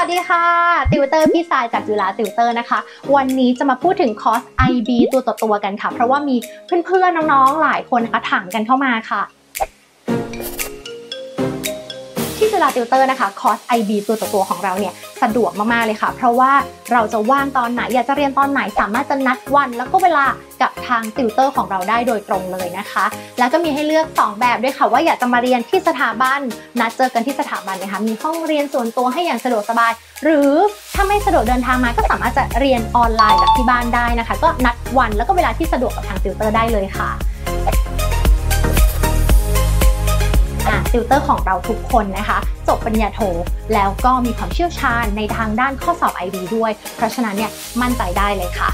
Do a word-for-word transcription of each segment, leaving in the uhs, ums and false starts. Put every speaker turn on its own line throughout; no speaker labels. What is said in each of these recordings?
วัสดีค่ะติวเตอร์พี่สายจากจุฬาติวเตอร์นะคะวันนี้จะมาพูดถึงคอร์ส ไอ บี ตัวต่อตัวกันค่ะเพราะว่ามีเพื่อนๆน้องๆหลายคนนะคะถามกันเข้ามาค่ะที่จุฬาติวเตอร์นะคะคอร์ส ไอ บี ตัวต่อตัวของเราเนี่ยสะดวกมากๆเลยค่ะเพราะว่าเราจะว่างตอนไหนอยากจะเรียนตอนไหนสามารถจะนัดวันแล้วก็เวลากับทางติวเตอร์ของเราได้โดยตรงเลยนะคะแล้วก็มีให้เลือกสองแบบด้วยค่ะว่าอยากจะมาเรียนที่สถาบันนัดเจอกันที่สถาบันนะคะมีห้องเรียนส่วนตัวให้อย่างสะดวกสบายหรือถ้าไม่สะดวกเดินทางมาก็สามารถจะเรียนออนไลน์จากที่บ้านได้นะคะก็นัดวันแล้วก็เวลาที่สะดวกกับทางติวเตอร์ได้เลยค่ะติวเตอร์ของเราทุกคนนะคะจบปริญญาโทแล้วก็มีความเชี่ยวชาญในทางด้านข้อสอบ ไอ บี ด้วยเพราะฉะนั้นเนี่ยมั่นใจได้เลยค่ะ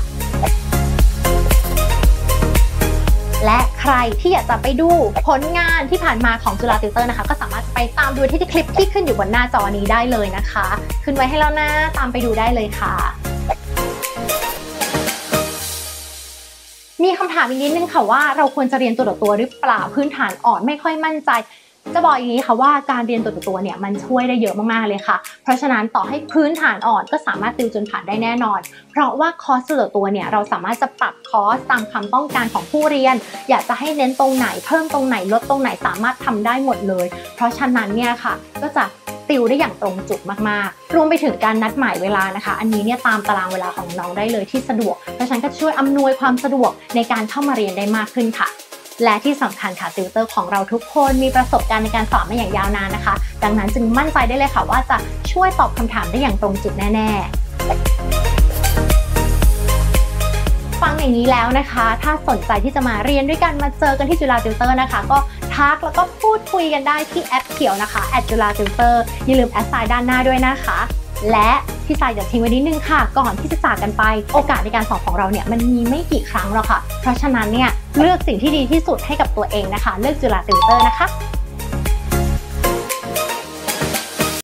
และใครที่อยากจะไปดูผลงานที่ผ่านมาของจุฬาติวเตอร์นะคะก็สามารถไปตามดูที่คลิปที่ขึ้นอยู่บนหน้าจอนี้ได้เลยนะคะขึ้นไว้ให้แล้วนะตามไปดูได้เลยค่ะมีคำถามอีกนิดนึงค่ะว่าเราควรจะเรียนตัวต่อตัวหรือเปล่าพื้นฐานอ่อนไม่ค่อยมั่นใจจะบอกอย่างนี้ค่ะว่าการเรียนตัวต่อตัวเนี่ยมันช่วยได้เยอะมากๆเลยค่ะเพราะฉะนั้นต่อให้พื้นฐานอ่อนก็สามารถติวจนผ่านได้แน่นอนเพราะว่าคอร์สตัวต่อตัวเนี่ยเราสามารถจะปรับคอร์สตามความต้องการของผู้เรียนอยากจะให้เน้นตรงไหนเพิ่มตรงไหนลดตรงไหนสามารถทำได้หมดเลยเพราะฉะนั้นเนี่ยค่ะก็จะติวได้อย่างตรงจุดมากๆรวมไปถึงการนัดหมายเวลานะคะอันนี้เนี่ยตามตารางเวลาของน้องได้เลยที่สะดวกเพราะฉะนั้นก็ช่วยอำนวยความสะดวกในการเข้ามาเรียนได้มากขึ้นค่ะและที่สำคัญค่ะติวเตอร์ของเราทุกคนมีประสบการณ์ในการสอนมาอย่างยาวนานนะคะดังนั้นจึงมั่นใจได้เลยค่ะว่าจะช่วยตอบคำถามได้อย่างตรงจุดแน่ๆฟังอย่างนี้แล้วนะคะถ้าสนใจที่จะมาเรียนด้วยกันมาเจอกันที่จุฬาติวเตอร์นะคะก็ทักแล้วก็พูดคุยกันได้ที่แอปเขียวนะคะแอดจุฬาติวเตอร์อย่าลืมแอดไซน์ด้านหน้าด้วยนะคะและพี่สายอยากทิ้งไว้นิดนึงค่ะก่อนที่จะจากกันไปโอกาสในการสอนของเราเนี่ยมันมีไม่กี่ครั้งหรอกค่ะเพราะฉะนั้นเนี่ยเลือกสิ่งที่ดีที่สุดให้กับตัวเองนะคะเลือกจุฬาติวเตอร์นะคะ